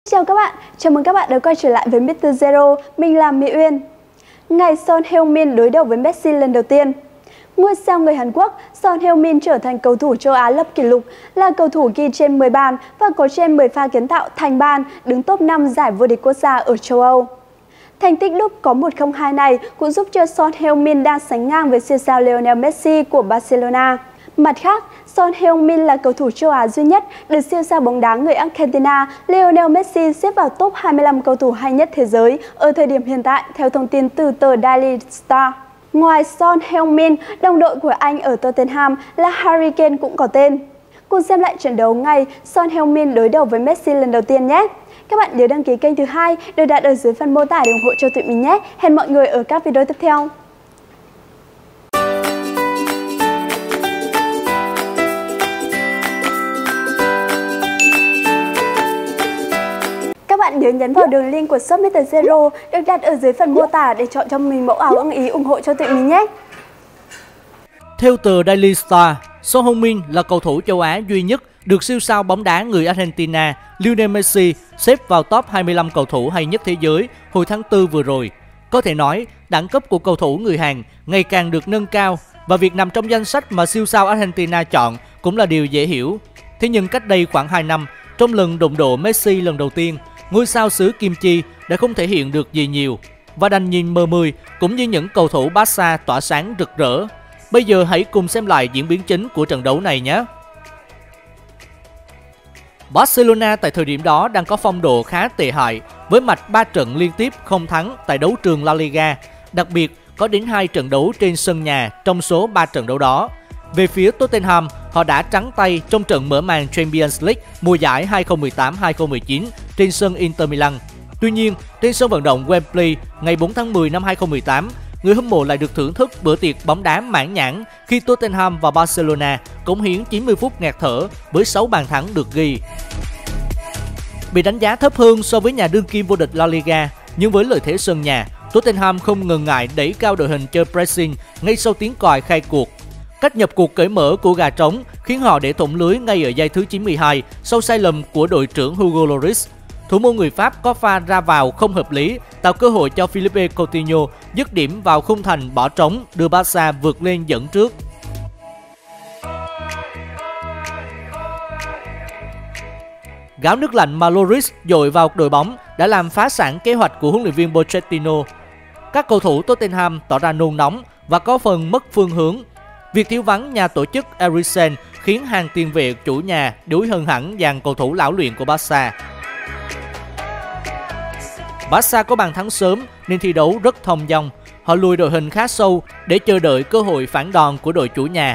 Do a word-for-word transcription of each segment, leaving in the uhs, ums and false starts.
Chào các bạn, chào mừng các bạn đã quay trở lại với mít tơ Zero, mình là Mỹ Uyên. Ngày Son Heung-min đối đầu với Messi lần đầu tiên. Ngôi sao người Hàn Quốc, Son Heung-min trở thành cầu thủ châu Á lập kỷ lục, là cầu thủ ghi trên mười bàn và có trên mười pha kiến tạo thành bàn, đứng top năm giải vô địch quốc gia ở châu Âu. Thành tích đúp có một không hai này cũng giúp cho Son Heung-min đang sánh ngang với siêu sao Lionel Messi của Barcelona. Mặt khác, Son Heung-min là cầu thủ châu Á duy nhất được siêu sao bóng đá người Argentina Lionel Messi xếp vào top hai mươi lăm cầu thủ hay nhất thế giới ở thời điểm hiện tại, theo thông tin từ tờ Daily Star. Ngoài Son Heung-min, đồng đội của anh ở Tottenham là Harry Kane cũng có tên. Cùng xem lại trận đấu ngày Son Heung-min đối đầu với Messi lần đầu tiên nhé! Các bạn nhớ đăng ký kênh thứ hai được đặt ở dưới phần mô tả để ủng hộ cho tụi mình nhé! Hẹn mọi người ở các video tiếp theo! Các bạn nhớ nhấn vào đường link của shop mít tơ Zero được đặt ở dưới phần mô tả để chọn cho mình mẫu áo ưng ý ủng hộ cho tụi mình nhé! Theo tờ Daily Star, Son Heung-min là cầu thủ châu Á duy nhất được siêu sao bóng đá người Argentina Lionel Messi xếp vào top hai mươi lăm cầu thủ hay nhất thế giới hồi tháng tư vừa rồi. Có thể nói, đẳng cấp của cầu thủ người Hàn ngày càng được nâng cao và việc nằm trong danh sách mà siêu sao Argentina chọn cũng là điều dễ hiểu. Thế nhưng cách đây khoảng hai năm, trong lần đụng độ Messi lần đầu tiên, ngôi sao xứ Kim Chi đã không thể hiện được gì nhiều và đành nhìn mờ mười cũng như những cầu thủ Barca tỏa sáng rực rỡ. Bây giờ hãy cùng xem lại diễn biến chính của trận đấu này nhé! Barcelona tại thời điểm đó đang có phong độ khá tệ hại với mạch ba trận liên tiếp không thắng tại đấu trường La Liga, đặc biệt có đến hai trận đấu trên sân nhà trong số ba trận đấu đó. Về phía Tottenham, họ đã trắng tay trong trận mở màn Champions League mùa giải hai không một tám hai không một chín trên sân Inter Milan. Tuy nhiên, trên sân vận động Wembley ngày bốn tháng mười năm hai không một tám, người hâm mộ lại được thưởng thức bữa tiệc bóng đá mãn nhãn khi Tottenham và Barcelona cống hiến chín mươi phút ngạt thở với sáu bàn thắng được ghi. Bị đánh giá thấp hơn so với nhà đương kim vô địch La Liga, nhưng với lợi thế sân nhà, Tottenham không ngần ngại đẩy cao đội hình chơi pressing ngay sau tiếng còi khai cuộc. Cách nhập cuộc cởi mở của gà trống khiến họ để thủng lưới ngay ở giây thứ chín mươi hai sau sai lầm của đội trưởng Hugo Lloris. Thủ môn người Pháp có pha ra vào không hợp lý, tạo cơ hội cho Philippe Coutinho dứt điểm vào khung thành bỏ trống đưa Barca vượt lên dẫn trước. Gáo nước lạnh mà Lloris dội vào đội bóng đã làm phá sản kế hoạch của huấn luyện viên Pochettino. Các cầu thủ Tottenham tỏ ra nôn nóng và có phần mất phương hướng. Việc thiếu vắng nhà tổ chức Eriksen khiến hàng tiền vệ chủ nhà đuối hơn hẳn dàn cầu thủ lão luyện của Barca. Barca có bàn thắng sớm nên thi đấu rất thông dong. Họ lùi đội hình khá sâu để chờ đợi cơ hội phản đòn của đội chủ nhà.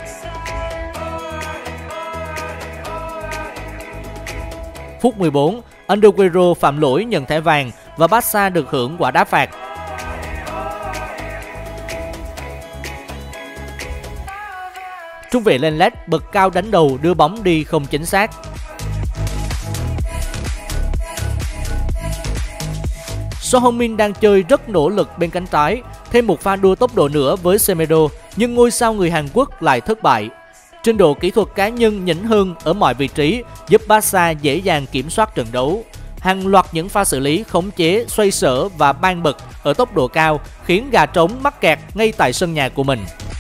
Phút mười bốn, Underweiro phạm lỗi nhận thẻ vàng và Barca được hưởng quả đá phạt. Trung vệ Lenglet bật cao đánh đầu đưa bóng đi không chính xác. Son Heung-min đang chơi rất nỗ lực bên cánh trái, thêm một pha đua tốc độ nữa với Semedo, nhưng ngôi sao người Hàn Quốc lại thất bại. Trình độ kỹ thuật cá nhân nhỉnh hơn ở mọi vị trí giúp Barca dễ dàng kiểm soát trận đấu. Hàng loạt những pha xử lý khống chế, xoay sở và ban bật ở tốc độ cao khiến gà trống mắc kẹt ngay tại sân nhà của mình.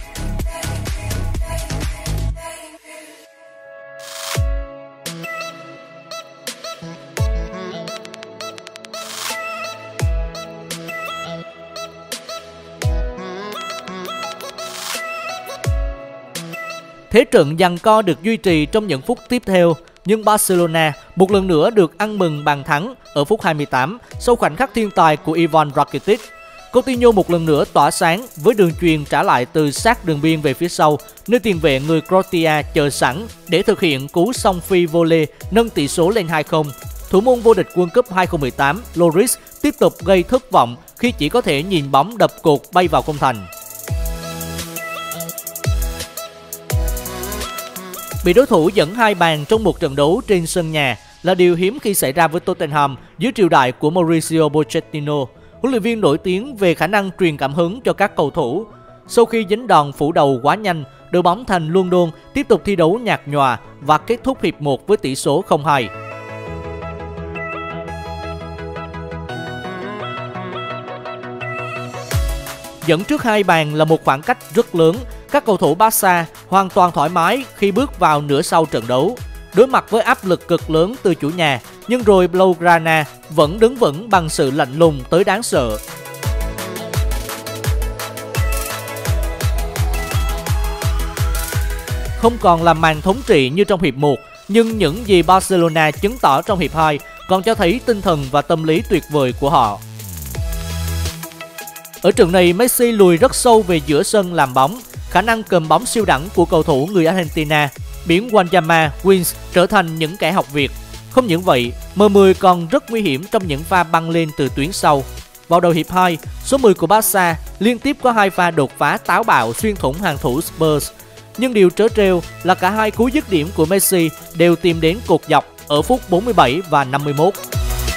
Thế trận giằng co được duy trì trong những phút tiếp theo, nhưng Barcelona một lần nữa được ăn mừng bàn thắng ở phút hai mươi tám sau khoảnh khắc thiên tài của Ivan Rakitic. Coutinho một lần nữa tỏa sáng với đường chuyền trả lại từ sát đường biên về phía sau, nơi tiền vệ người Croatia chờ sẵn để thực hiện cú song phi volley nâng tỷ số lên hai không. Thủ môn vô địch World Cup hai không một tám Lloris tiếp tục gây thất vọng khi chỉ có thể nhìn bóng đập cột bay vào khung thành. Bị đối thủ dẫn hai bàn trong một trận đấu trên sân nhà là điều hiếm khi xảy ra với Tottenham dưới triều đại của Mauricio Pochettino, huấn luyện viên nổi tiếng về khả năng truyền cảm hứng cho các cầu thủ. Sau khi dính đòn phủ đầu quá nhanh, đội bóng thành London tiếp tục thi đấu nhạt nhòa và kết thúc hiệp một với tỷ số không hai. Dẫn trước hai bàn là một khoảng cách rất lớn, các cầu thủ Barca hoàn toàn thoải mái khi bước vào nửa sau trận đấu. Đối mặt với áp lực cực lớn từ chủ nhà, nhưng rồi Blaugrana vẫn đứng vững bằng sự lạnh lùng tới đáng sợ. Không còn là màn thống trị như trong hiệp một, nhưng những gì Barcelona chứng tỏ trong hiệp hai còn cho thấy tinh thần và tâm lý tuyệt vời của họ. Ở trận này, Messi lùi rất sâu về giữa sân làm bóng, khả năng cầm bóng siêu đẳng của cầu thủ người Argentina biến Wanyama, Wins trở thành những kẻ học việc. Không những vậy, M mười còn rất nguy hiểm trong những pha băng lên từ tuyến sau. Vào đầu hiệp hai, số mười của Barca liên tiếp có hai pha đột phá táo bạo xuyên thủng hàng thủ Spurs. Nhưng điều trớ trêu là cả hai cú dứt điểm của Messi đều tìm đến cột dọc ở phút bốn mươi bảy và năm mươi mốt.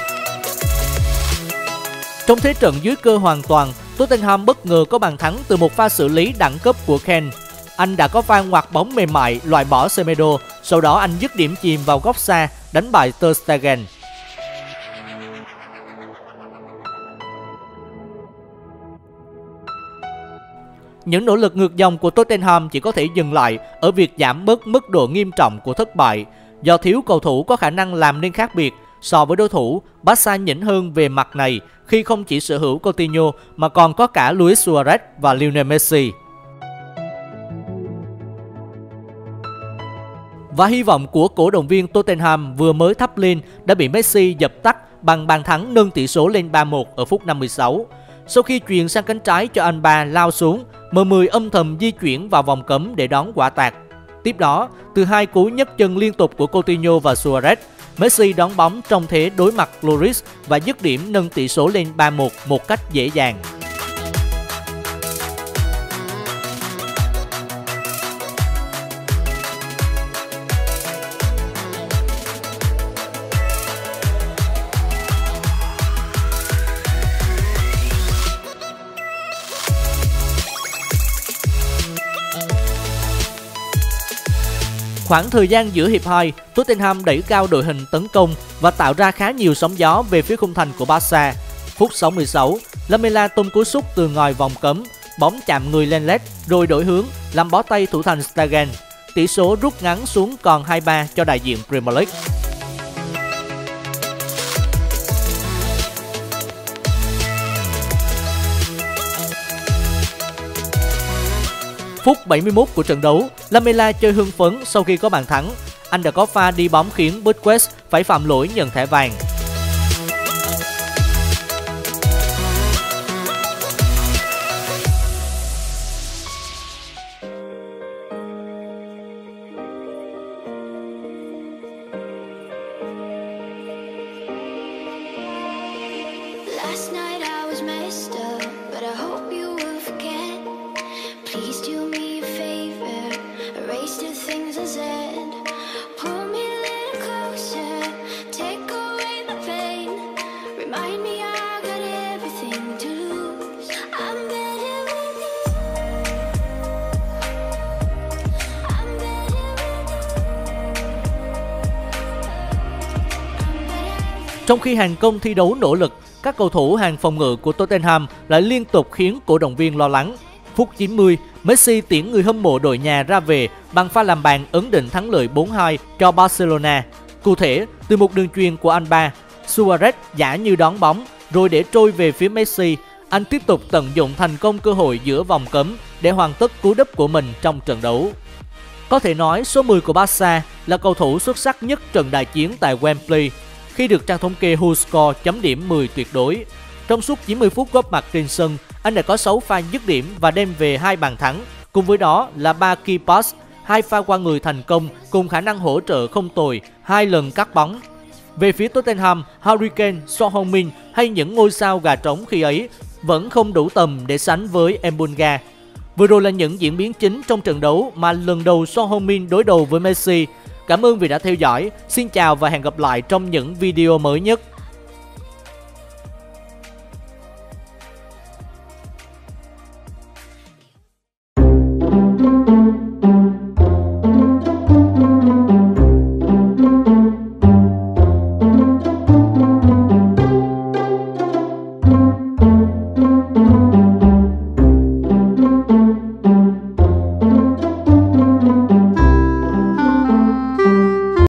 Trong thế trận dưới cơ hoàn toàn, Tottenham bất ngờ có bàn thắng từ một pha xử lý đẳng cấp của Ken. Anh đã có pha ngoặt bóng mềm mại loại bỏ Semedo, sau đó anh dứt điểm chìm vào góc xa, đánh bại Ter Stegen. Những nỗ lực ngược dòng của Tottenham chỉ có thể dừng lại ở việc giảm bớt mức độ nghiêm trọng của thất bại. Do thiếu cầu thủ có khả năng làm nên khác biệt so với đối thủ, Barca nhỉnh hơn về mặt này khi không chỉ sở hữu Coutinho mà còn có cả Luis Suarez và Lionel Messi. Và hy vọng của cổ động viên Tottenham vừa mới thắp lên đã bị Messi dập tắt bằng bàn thắng nâng tỷ số lên ba một ở phút năm mươi sáu. Sau khi chuyền sang cánh trái cho anh ba lao xuống, M mười âm thầm di chuyển vào vòng cấm để đón quả tạt. Tiếp đó, từ hai cú nhấc chân liên tục của Coutinho và Suarez, Messi đón bóng trong thế đối mặt Lloris và dứt điểm nâng tỷ số lên ba một một cách dễ dàng. Khoảng thời gian giữa hiệp hai, Tottenham đẩy cao đội hình tấn công và tạo ra khá nhiều sóng gió về phía khung thành của Barca. Phút sáu mươi sáu, Lamela tung cú sút từ ngoài vòng cấm, bóng chạm người Lenglet rồi đổi hướng làm bó tay thủ thành Stegen. Tỷ số rút ngắn xuống còn hai ba cho đại diện Premier League. Phút bảy mươi mốt của trận đấu, Lamela chơi hưng phấn sau khi có bàn thắng. Anh đã có pha đi bóng khiến Busquets phải phạm lỗi nhận thẻ vàng. Last night I was messed up, but I hope you will forget. Please do me a favor, erase the things I said. Pull me a little closer, take away the pain. Remind me I got everything to lose. I'm better with you. I'm better with you. Trong khi hàng công thi đấu nỗ lực, các cầu thủ hàng phòng ngự của Tottenham lại liên tục khiến cổ động viên lo lắng. Phút chín mươi, Messi tiễn người hâm mộ đội nhà ra về bằng pha làm bàn ấn định thắng lợi bốn hai cho Barcelona. Cụ thể, từ một đường chuyền của anh ba, Suarez giả như đón bóng rồi để trôi về phía Messi. Anh tiếp tục tận dụng thành công cơ hội giữa vòng cấm để hoàn tất cú đúp của mình trong trận đấu. Có thể nói số mười của Barca là cầu thủ xuất sắc nhất trận đại chiến tại Wembley khi được trang thống kê WhoScored chấm điểm mười tuyệt đối. Trong suốt chín mươi phút góp mặt trên sân, anh đã có sáu pha dứt điểm và đem về hai bàn thắng, cùng với đó là ba key pass, hai pha qua người thành công cùng khả năng hỗ trợ không tồi, hai lần cắt bóng. Về phía Tottenham, Harry Kane, Son Heung-min hay những ngôi sao gà trống khi ấy vẫn không đủ tầm để sánh với Mbunga. Vừa rồi là những diễn biến chính trong trận đấu mà lần đầu Son Heung-min đối đầu với Messi. Cảm ơn vì đã theo dõi. Xin chào và hẹn gặp lại trong những video mới nhất.